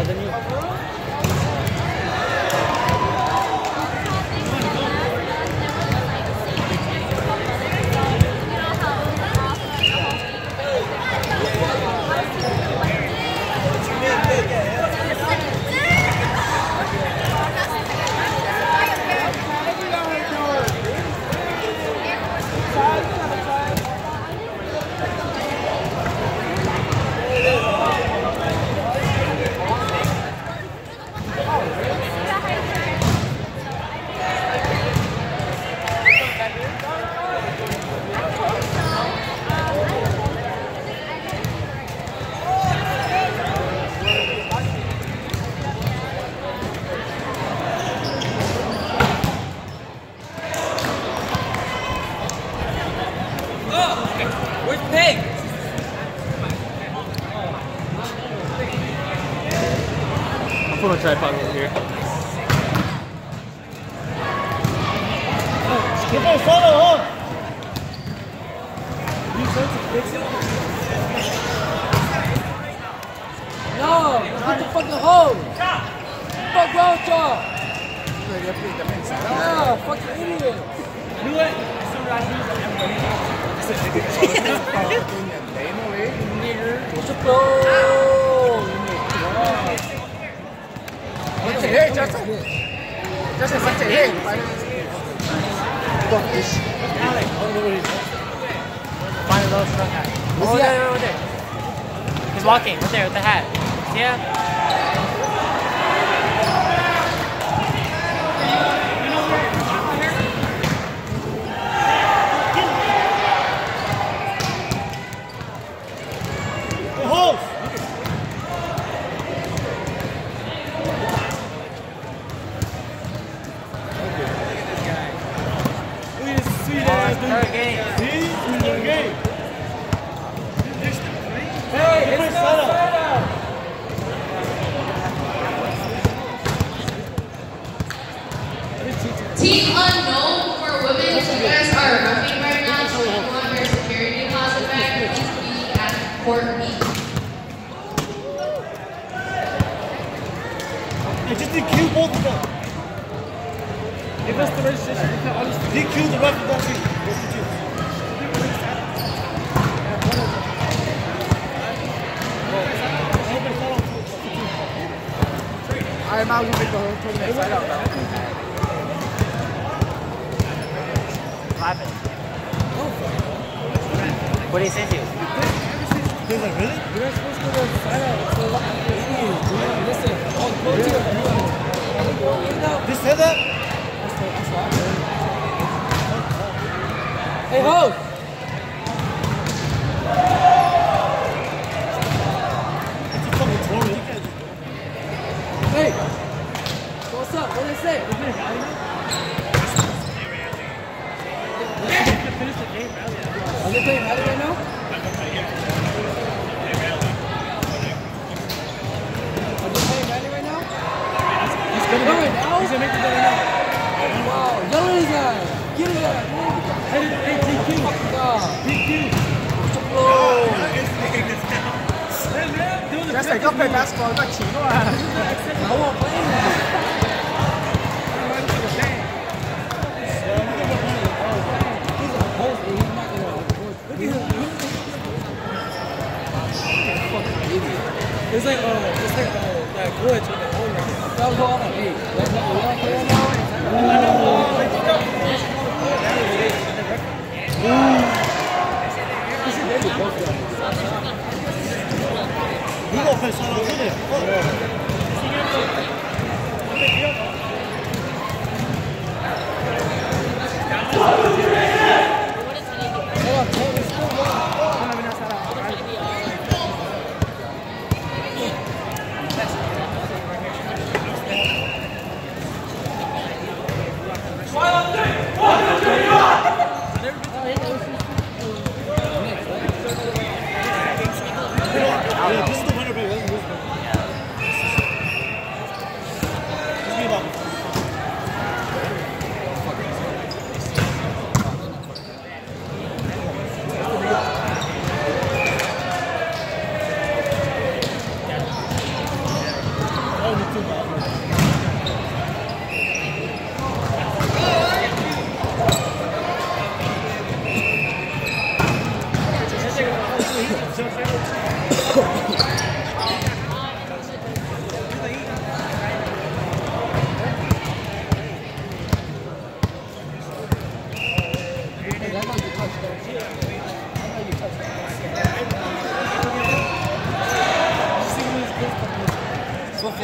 taller than you? Put a tripod over here. No, get the fucking hose. Fuck wrong with y'all? Yeah, fucking idiot. Do it. What's up, bro? Hey, Justin. Justin, such a hey. Fuck this. Alex, find a little strong guy. Oh, there, over there. He's walking, right there with the hat. See ya? Team Unknown for women, you guys are roughing right now, so you want your security deposit back, please be at court B. Just DQ both of them. Give us the registration. DQ the rest of that team. I'm out to make the whole tournament side out now. What did he say to you? He's like, really? You're not supposed to go side out. It's a lot of idiots, dude. Listen, He said that? hey, host. It's a fucking tournament. You can't do Hey, what's up? What did they say? finish the game rally. Are they playing rally right now? Are they playing rally right now? He's gonna make it now. He's gonna make it right now. Wow, yell at his guy. Get his guy. Hey, DQ. DQ. Justin, go play basketball. Not cheap. I won't play him. He's a host, but he's not gonna coach. Look at him. Fucking idiot. It's like that glitch with the owner. That was all like, hey, let's not play right now. We gonna play solo with it. This is the winner, baby. This is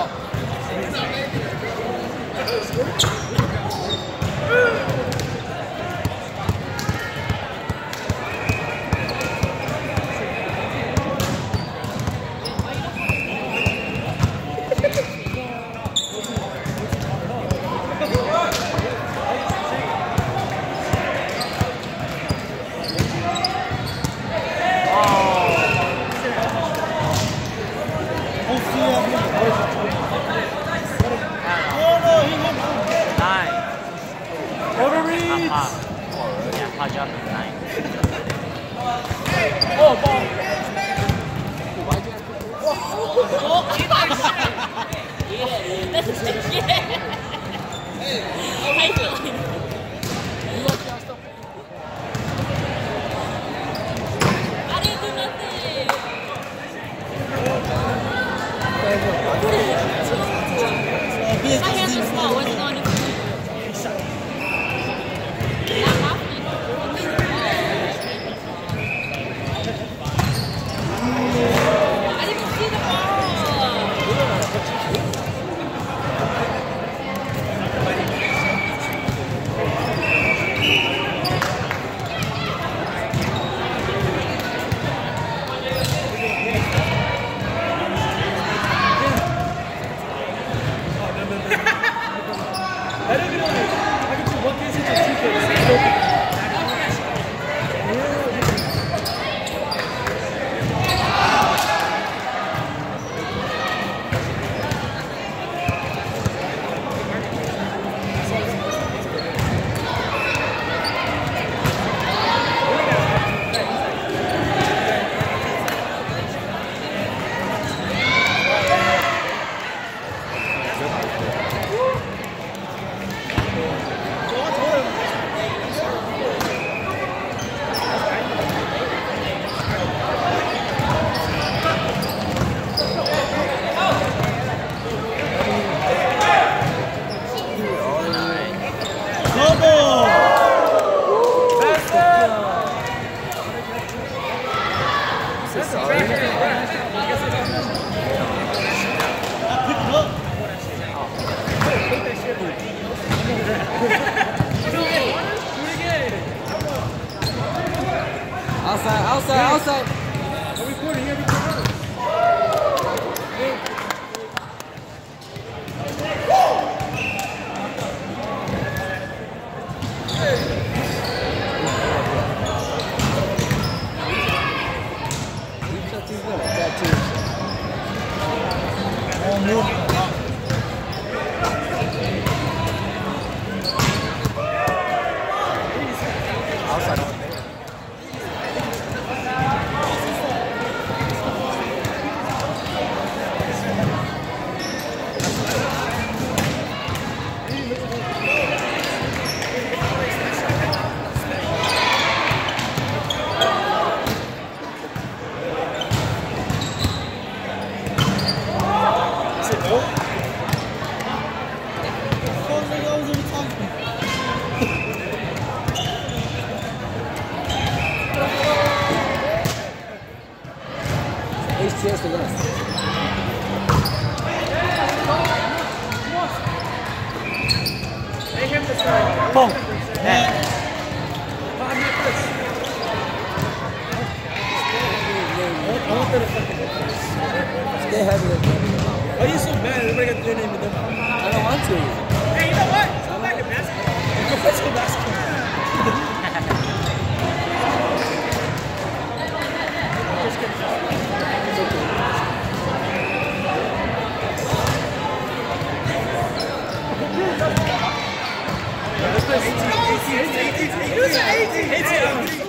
Outside. I'm recording everything. HTS to win. Boom. Stay heavy. Why are you so mad? Everybody got their name in them. I don't want to. Hey, you know what? Go back to basketball. Go back to basketball. It's 18.